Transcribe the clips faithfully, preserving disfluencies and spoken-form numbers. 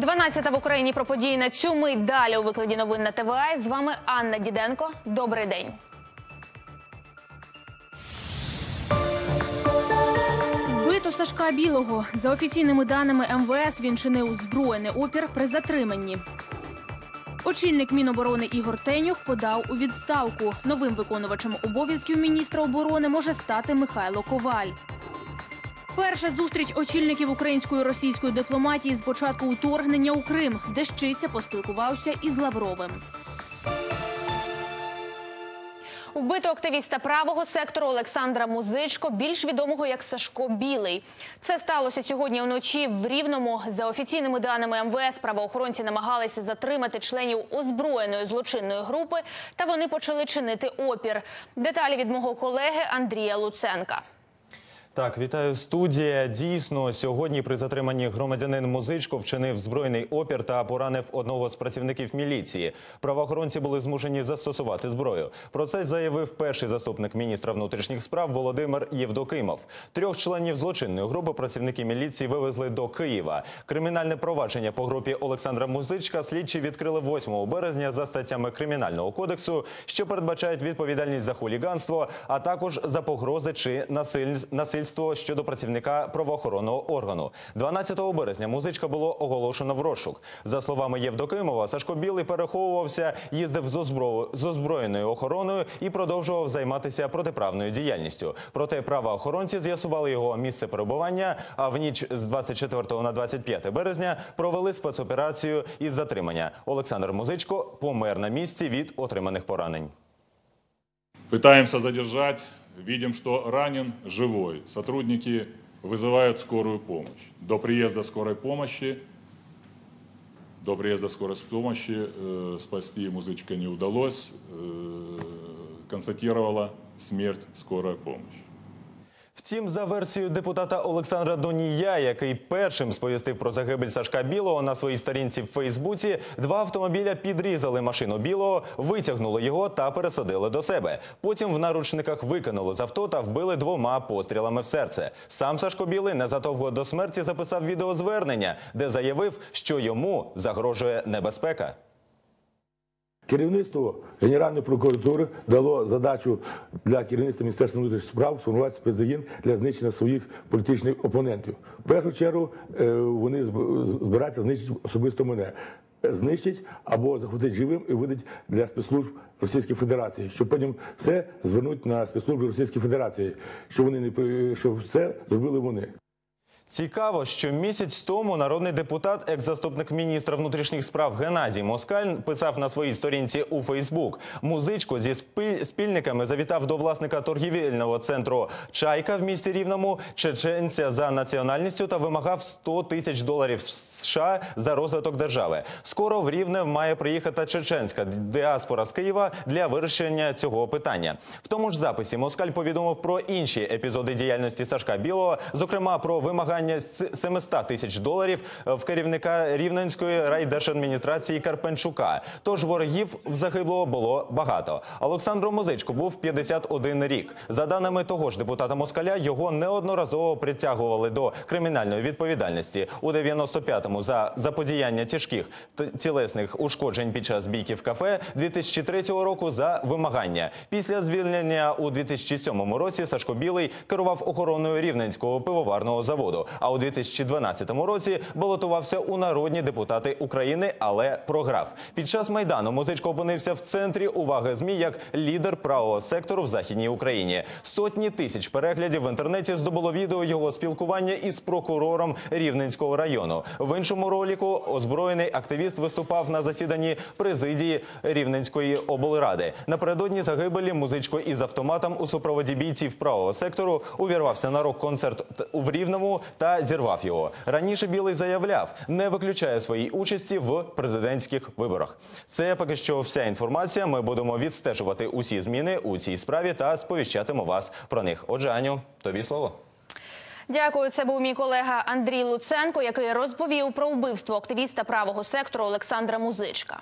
дванадцята в Україні про події на цю мить. Далі у викладі новин на Т В А. З вами Анна Діденко. Добрий день. Вбито Сашка Білого. За офіційними даними Ем Ве Ес, він чинив збройний опір при затриманні. Очільник Міноборони Ігор Тенюх подав у відставку. Новим виконувачем обов'язків міністра оборони може стати Михайло Коваль. Перша зустріч очільників української і російської дипломатії з початку вторгнення у Крим. Дещиця поспілкувався із Лавровим. Вбито активіста правого сектору Олександра Музичко, більш відомого як Сашко Білий. Це сталося сьогодні вночі в Рівному. За офіційними даними Ем Ве Ес, правоохоронці намагалися затримати членів озброєної злочинної групи, та вони почали чинити опір. Деталі від мого колеги Андрія Луценка. Так, вітаю, студія. Дійсно, сьогодні при затриманні громадянин Музичко вчинив збройний опір та поранив одного з працівників міліції. Правоохоронці були змушені застосувати зброю. Про це заявив перший заступник міністра внутрішніх справ Володимир Євдокимов. Трьох членів злочинної групи працівники міліції вивезли до Києва. Кримінальне провадження по групі Олександра Музичка слідчі відкрили восьмого березня за статтями Кримінального кодексу, що передбачають відповідальність за хуліганство, а також за погрози чи насильство щодо працівника правоохоронного органу. дванадцятого березня Музичка було оголошено в розшук. За словами Євдокимова, Сашко Білий переховувався, їздив з озброєною охороною і продовжував займатися протиправною діяльністю. Проте правоохоронці з'ясували його місце перебування, а в ніч з двадцять четвертого на двадцять п'яте березня провели спецоперацію із затримання. Олександр Музичко помер на місці від отриманих поранень. Пытаемся задержать. Видим, что ранен живой. Сотрудники вызывают скорую помощь. До приезда скорой помощи, до приезда скорой помощи э, спасти Музычка не удалось. Э, констатировала смерть скорая помощь. Втім, за версією депутата Олександра Донія, який першим сповістив про загибель Сашка Білого на своїй сторінці в Фейсбуці, два автомобіля підрізали машину Білого, витягнули його та пересадили до себе. Потім в наручниках викинули з авто та вбили двома пострілами в серце. Сам Сашко Білий незадовго до смерті записав відеозвернення, де заявив, що йому загрожує небезпека. Керівництво Генеральної прокуратури дало задачу для керівництва Міністерства внутрішніх справ сформувати спецзагін для знищення своїх політичних опонентів. В першу чергу вони збираються знищити особисто мене. Знищить або захватить живим і видать для спецслужб Російської Федерації, щоб потім все звернуть на спецслужби Російської Федерації, що вони не що все зробили вони. Цікаво, що місяць тому народний депутат, екс-заступник міністра внутрішніх справ Геннадій Москаль писав на своїй сторінці у Фейсбук: Музичко зі спільниками завітав до власника торгівельного центру «Чайка» в місті Рівному, чеченця за національністю, та вимагав сто тисяч доларів США за розвиток держави. Скоро в Рівне має приїхати чеченська діаспора з Києва для вирішення цього питання. В тому ж записі Москаль повідомив про інші епізоди діяльності Сашка Білого, зокрема про вимагання семисот тисяч доларів в керівника Рівненської райдержадміністрації Карпенчука. Тож ворогів в загиблого було багато. Олександру Музичку був п'ятдесят один рік. За даними того ж депутата Москаля, його неодноразово притягували до кримінальної відповідальності. У дев'яносто п'ятому за заподіяння тяжких тілесних ушкоджень під час бійки в кафе, дві тисячі третього року за вимагання. Після звільнення у дві тисячі сьомому році Сашко Білий керував охороною Рівненського пивоварного заводу. А у дві тисячі дванадцятому році балотувався у народні депутати України, але програв. Під час Майдану Музичко опинився в центрі уваги ЗМІ як лідер правого сектору в Західній Україні. Сотні тисяч переглядів в інтернеті здобуло відео його спілкування із прокурором Рівненського району. В іншому ролику озброєний активіст виступав на засіданні президії Рівненської облради. Напередодні загибелі Музичко із автоматом у супроводі бійців правого сектору увірвався на рок-концерт в Рівному та зірвав його. Раніше Білий заявляв, не виключає своїй участі в президентських виборах. Це поки що вся інформація. Ми будемо відстежувати усі зміни у цій справі та сповіщатимемо вас про них. Отже, Аню, тобі слово. Дякую. Це був мій колега Андрій Луценко, який розповів про вбивство активіста правого сектору Олександра Музичка.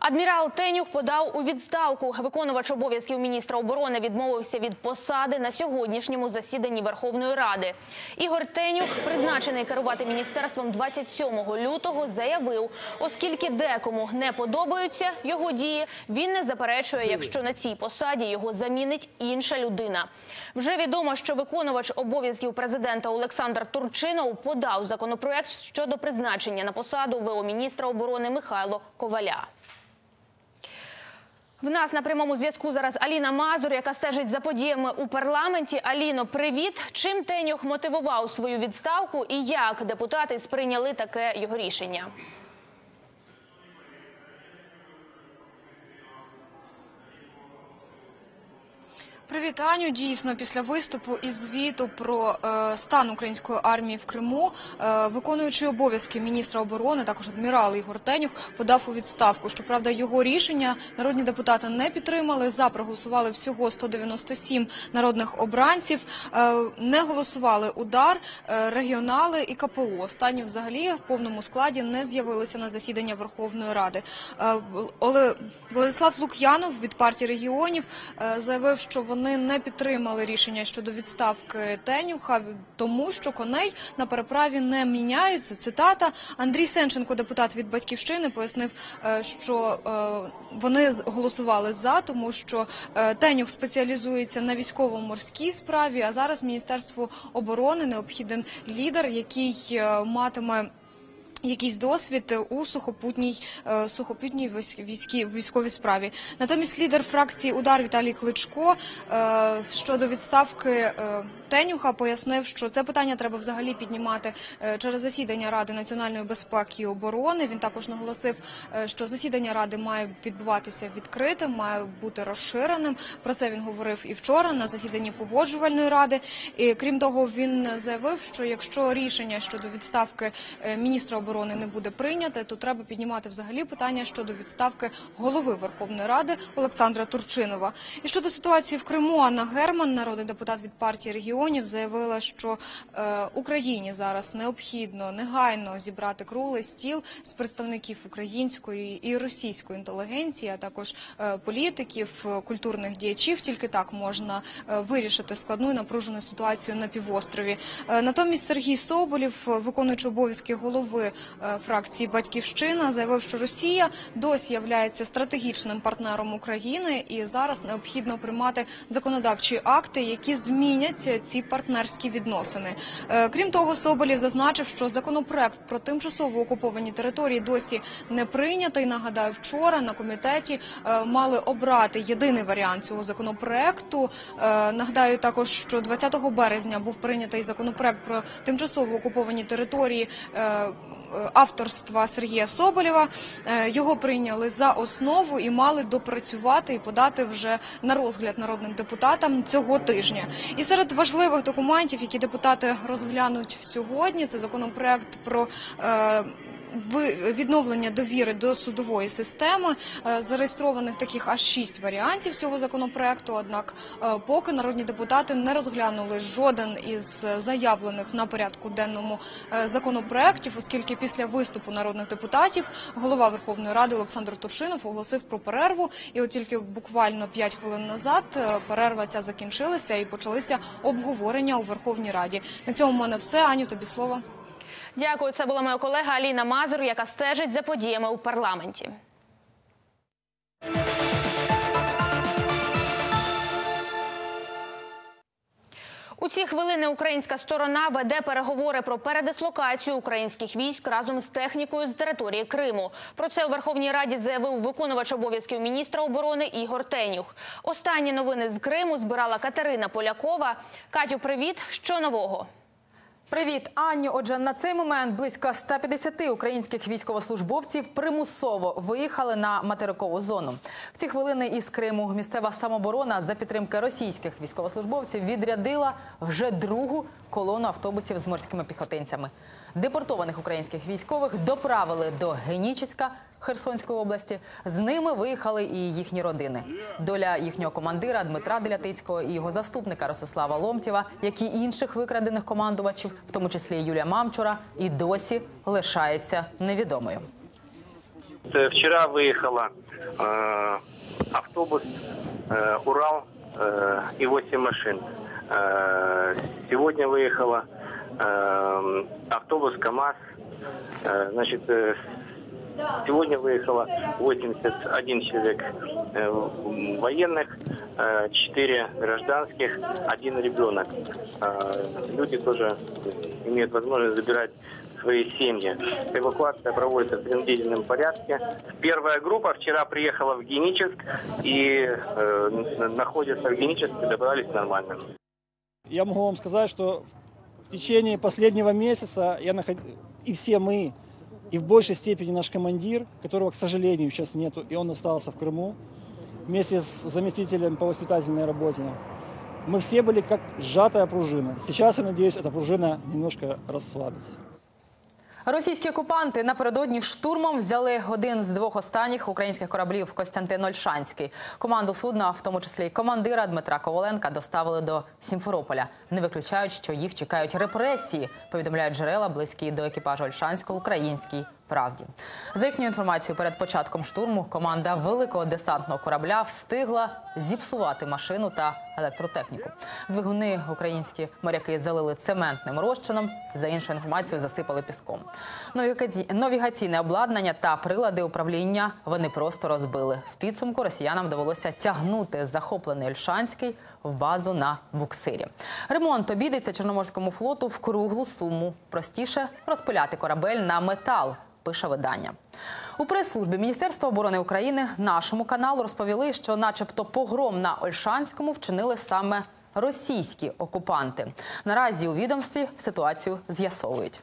Адмірал Тенюх подав у відставку. Виконувач обов'язків міністра оборони відмовився від посади на сьогоднішньому засіданні Верховної Ради. Ігор Тенюх, призначений керувати міністерством двадцять сьомого лютого, заявив, оскільки декому не подобаються його дії, він не заперечує, якщо на цій посаді його замінить інша людина. Вже відомо, що виконувач обов'язків президента Олександр Турчинов подав законопроект щодо призначення на посаду в о міністра оборони Михайла Коваля. В нас на прямому зв'язку зараз Аліна Мазур, яка стежить за подіями у парламенті. Аліно, привіт! Чим Тенюх мотивував свою відставку і як депутати сприйняли таке його рішення? Привіт, Аню. Дійсно, після виступу і звіту про е, стан української армії в Криму, е, виконуючий обов'язки міністра оборони, також адмірал Ігор Тенюх, подав у відставку. Щоправда, його рішення народні депутати не підтримали. За проголосували всього сто дев'яносто сім народних обранців. Е, не голосували УДАР, е, регіонали і ка пе о. Останні взагалі в повному складі не з'явилися на засідання Верховної Ради. Е, Оле... Владислав Лук'янов від партії регіонів е, заявив, що вони Вони не підтримали рішення щодо відставки Тенюха, тому що коней на переправі не міняються. Цитата. Андрій Сенченко, депутат від «Батьківщини», пояснив, що вони голосували за, тому що Тенюх спеціалізується на військово-морській справі, а зараз Міністерству оборони необхіден лідер, який матиме якийсь досвід у сухопутній, сухопутній військовій, військовій справі. Натомість лідер фракції «УДАР» Віталій Кличко щодо відставки Тенюха пояснив, що це питання треба взагалі піднімати через засідання Ради національної безпеки і оборони. Він також наголосив, що засідання Ради має відбуватися відкритим, має бути розширеним. Про це він говорив і вчора на засіданні Погоджувальної ради. І, крім того, він заявив, що якщо рішення щодо відставки міністра оборони не буде прийняте, то треба піднімати взагалі питання щодо відставки голови Верховної Ради Олександра Турчинова. І щодо ситуації в Криму, Анна Герман, народний депутат від партії регіонів, заявила, що е, Україні зараз необхідно негайно зібрати круглий стіл з представників української і російської інтелігенції, а також е, політиків, культурних діячів. Тільки так можна е, вирішити складну і напружену ситуацію на півострові. Е, натомість Сергій Соболєв, виконуючий обов'язки голови е, фракції «Батьківщина», заявив, що Росія досі являється стратегічним партнером України і зараз необхідно приймати законодавчі акти, які змінять ці партнерські відносини. Крім того, Соболєв зазначив, що законопроект про тимчасово окуповані території досі не прийнятий. Нагадаю, вчора на комітеті мали обрати єдиний варіант цього законопроекту. Нагадаю також, що двадцятого березня був прийнятий законопроект про тимчасово окуповані території авторства Сергія Соболєва. Його прийняли за основу і мали допрацювати і подати вже на розгляд народним депутатам цього тижня. І серед важливих документів, які депутати розглянуть сьогодні, це законопроект про е, відновлення довіри до судової системи. Зареєстрованих таких аж шість варіантів цього законопроекту, однак поки народні депутати не розглянули жоден із заявлених на порядку денному законопроектів, оскільки після виступу народних депутатів голова Верховної Ради Олександр Турчинов оголосив про перерву. І от тільки буквально п'ять хвилин назад перерва ця закінчилася і почалися обговорення у Верховній Раді. На цьому в мене все. Аню, тобі слово. Дякую. Це була моя колега Аліна Мазур, яка стежить за подіями у парламенті. У ці хвилини українська сторона веде переговори про передислокацію українських військ разом з технікою з території Криму. Про це у Верховній Раді заявив виконувач обов'язків міністра оборони Ігор Тенюх. Останні новини з Криму збирала Катерина Полякова. Катю, привіт! Що нового? Привіт, Аню. Отже, на цей момент близько ста п'ятдесяти українських військовослужбовців примусово виїхали на материкову зону. В ці хвилини із Криму місцева самооборона за підтримки російських військовослужбовців відрядила вже другу колону автобусів з морськими піхотинцями. Депортованих українських військових доправили до Генічеська Херсонської області. З ними виїхали і їхні родини. Доля їхнього командира Дмитра Делятицького і його заступника Ростислава Ломтєва, як і інших викрадених командувачів, в тому числі Юлія Мамчура, і досі лишається невідомою. Вчера выехала э, автобус э, «Урал» э, и восемь машин. Э, сегодня выехала э, автобус «КамАЗ». Э, значит, э, сегодня выехало восемьдесят один человек э, военных, э, четыре гражданских, один ребенок. Э, люди тоже имеют возможность забирать свои семьи. Эвакуация проводится в принудительном порядке. Первая группа вчера приехала в Геническ и э, находится в Геническе, добрались нормально. Я могу вам сказать, что в течение последнего месяца я наход... и все мы, и в большей степени наш командир, которого, к сожалению, сейчас нету, и он остался в Крыму, вместе с заместителем по воспитательной работе, мы все были как сжатая пружина. Сейчас, я надеюсь, эта пружина немножко расслабится. Російські окупанти напередодні штурмом взяли один з двох останніх українських кораблів «Костянтин-Ольшанський». Команду судна, в тому числі й командира Дмитра Коваленка, доставили до Сімферополя. Не виключають, що їх чекають репресії, повідомляють джерела, близькі до екіпажу «Ольшанського» українській правді. За їхньою інформацією, перед початком штурму команда великого десантного корабля встигла зіпсувати машину та електротехніку. Двигуни українські моряки залили цементним розчином, за іншою інформацією засипали піском. Навігаційне обладнання та прилади управління вони просто розбили. В підсумку росіянам довелося тягнути захоплений Ольшанський в базу на буксирі. Ремонт обійдеться Чорноморському флоту в круглу суму. Простіше розпиляти корабель на метал, пише видання. У прес-службі Міністерства оборони України нашому каналу розповіли, що начебто погром на Ольшанському вчинили саме російські окупанти. Наразі у відомстві ситуацію з'ясовують.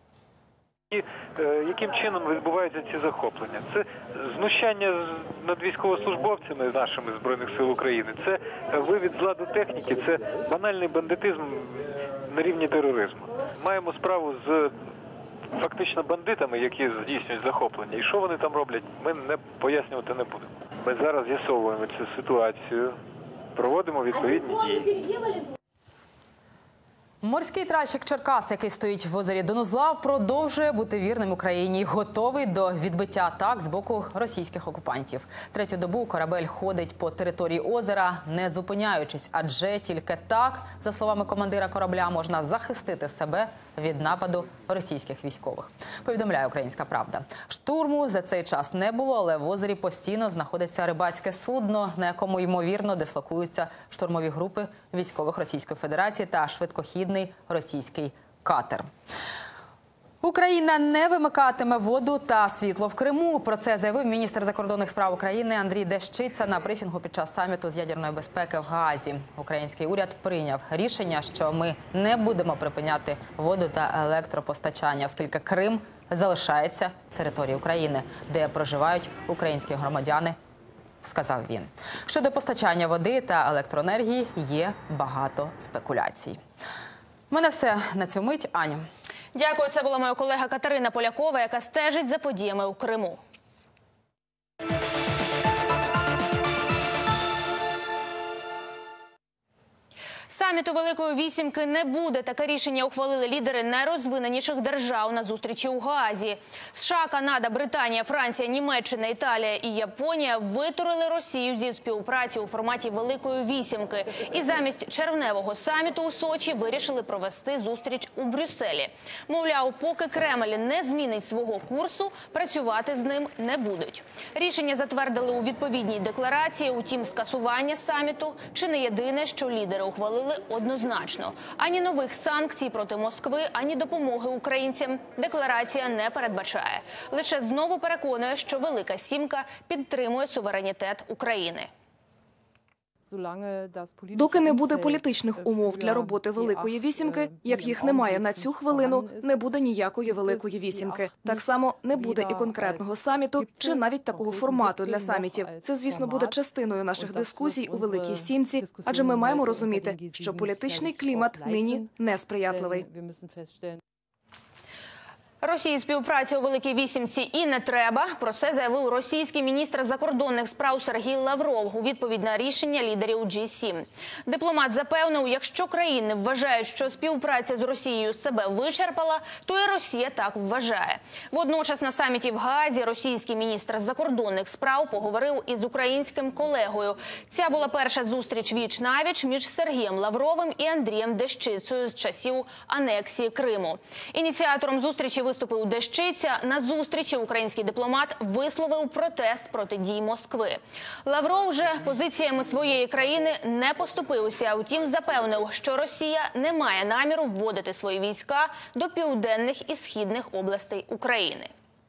І яким чином відбуваються ці захоплення? Це знущання над військовослужбовцями нашими Збройних сил України, це вивід з ладу техніки, це банальний бандитизм на рівні тероризму. Маємо справу з фактично бандитами, які здійснюють захоплення. І що вони там роблять, ми не пояснювати не будемо. Ми зараз з'ясовуємо цю ситуацію, проводимо відповідні дії. Морський тральщик «Черкас», який стоїть в озері Донузлав, продовжує бути вірним Україні і готовий до відбиття атак з боку російських окупантів. Третю добу корабель ходить по території озера, не зупиняючись, адже тільки так, за словами командира корабля, можна захистити себе від нападу російських військових. Повідомляє «Українська правда». Штурму за цей час не було, але в озері постійно знаходиться рибацьке судно, на якому, ймовірно, дислокуються штурмові групи військових Російської Федерації та швидкохідний російський катер. Україна не вимикатиме воду та світло в Криму. Про це заявив міністр закордонних справ України Андрій Дещиця на брифінгу під час саміту з ядерної безпеки в Гаазі. Український уряд прийняв рішення, що ми не будемо припиняти воду та електропостачання, оскільки Крим залишається територією України, де проживають українські громадяни, сказав він. Щодо постачання води та електроенергії є багато спекуляцій. У мене все на цю мить. Аню. Дякую. Це була моя колега Катерина Полякова, яка стежить за подіями у Криму. Саміту Великої Вісімки не буде. Таке рішення ухвалили лідери найрозвиненіших держав на зустрічі у Гаазі. США, Канада, Британія, Франція, Німеччина, Італія і Японія витурили Росію зі співпраці у форматі Великої Вісімки. І замість червневого саміту у Сочі вирішили провести зустріч у Брюсселі. Мовляв, поки Кремль не змінить свого курсу, працювати з ним не будуть. Рішення затвердили у відповідній декларації, утім скасування саміту чи не єдине, що лідери ухвалили однозначно. Ані нових санкцій проти Москви, ані допомоги українцям декларація не передбачає. Лише знову переконує, що Велика Сімка підтримує суверенітет України. Доки не буде політичних умов для роботи Великої Вісімки, як їх немає на цю хвилину, не буде ніякої Великої Вісімки. Так само не буде і конкретного саміту, чи навіть такого формату для самітів. Це, звісно, буде частиною наших дискусій у Великій Сімці, адже ми маємо розуміти, що політичний клімат нині несприятливий. Росії співпраця у Великій Вісімці і не треба. Про це заявив російський міністр закордонних справ Сергій Лавров у відповідь на рішення лідерів Джі сім. Дипломат запевнив, якщо країни вважають, що співпраця з Росією себе вичерпала, то і Росія так вважає. Водночас на саміті в Гаазі російський міністр закордонних справ поговорив із українським колегою. Ця була перша зустріч віч-навіч між Сергієм Лавровим і Андрієм Дещицею з часів анексії Криму. Ініціатором зустрічі виступив Дещиця. На зустрічі український дипломат висловив протест проти дій Москви. Лавров же позиціями своєї країни не поступився, а втім запевнив, що Росія не має наміру вводити свої війська до південних і східних областей України.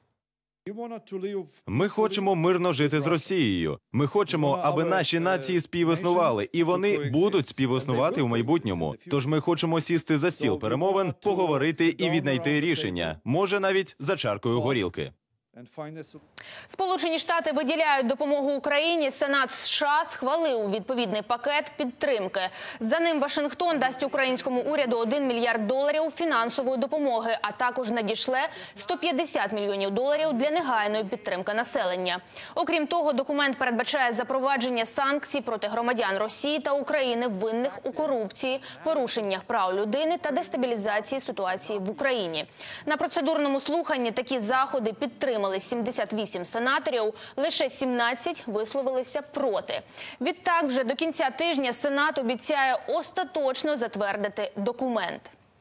Ми хочемо мирно жити з Росією. Ми хочемо, аби наші нації співіснували, і вони будуть співіснувати в майбутньому. Тож ми хочемо сісти за стіл перемовин, поговорити і віднайти рішення. Може, навіть за чаркою горілки. Сполучені Штати виділяють допомогу Україні. Сенат США схвалив відповідний пакет підтримки. За ним Вашингтон дасть українському уряду один мільярд доларів фінансової допомоги, а також надішле сто п'ятдесят мільйонів доларів для негайної підтримки населення. Окрім того, документ передбачає запровадження санкцій проти громадян Росії та України, винних у корупції, порушеннях прав людини та дестабілізації ситуації в Україні. На процедурному слуханні такі заходи підтримали сімдесят вісім сенаторів, лише сімнадцять висловилися проти. Відтак, вже до кінця тижня Сенат обіцяє остаточно затвердити документ.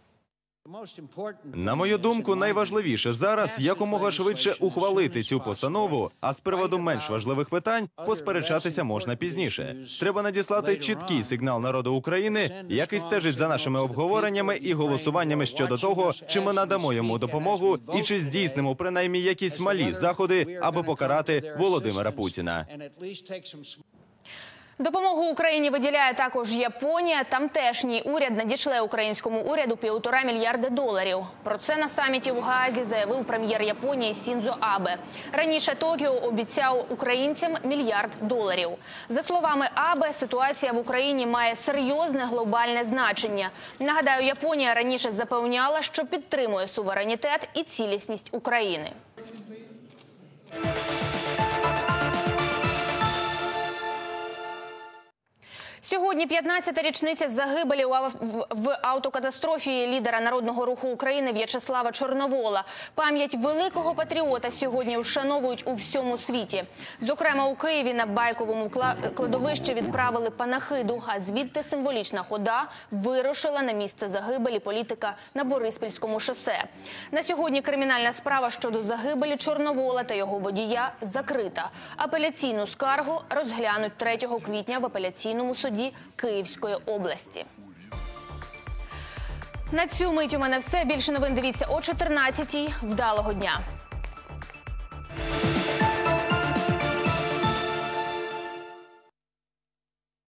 На мою думку, найважливіше зараз якомога швидше ухвалити цю постанову, а з приводу менш важливих питань посперечатися можна пізніше. Треба надіслати чіткий сигнал народу України, який стежить за нашими обговореннями і голосуваннями щодо того, чи ми надамо йому допомогу і чи здійснимо принаймні якісь малі заходи, аби покарати Володимира Путіна. Допомогу Україні виділяє також Японія. Тамтешній уряд надішле українському уряду півтора мільярди доларів. Про це на саміті в Гаазі заявив прем'єр Японії Сіндзо Абе. Раніше Токіо обіцяв українцям мільярд доларів. За словами Абе, ситуація в Україні має серйозне глобальне значення. Нагадаю, Японія раніше запевняла, що підтримує суверенітет і цілісність України. Сьогодні п'ятнадцята річниця загибелі в автокатастрофі лідера Народного руху України В'ячеслава Чорновола. Пам'ять великого патріота сьогодні вшановують у всьому світі. Зокрема, у Києві на Байковому кладовищі відправили панахиду, а звідти символічна хода вирушила на місце загибелі політика на Бориспільському шосе. На сьогодні кримінальна справа щодо загибелі Чорновола та його водія закрита. Апеляційну скаргу розглянуть третього квітня в апеляційному суді Київської області. На цю мить у мене все. Більше новин дивіться о чотирнадцятій. Вдалого дня!